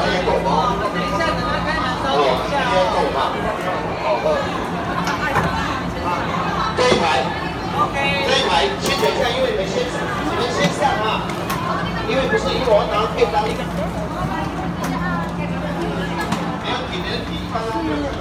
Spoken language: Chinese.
等一下，等他开门稍等一下这一排 OK。 这一排先等一下，因为你们先上啊，因为不是，因为我要拿便当。没问题，没问题，刚刚没有看到。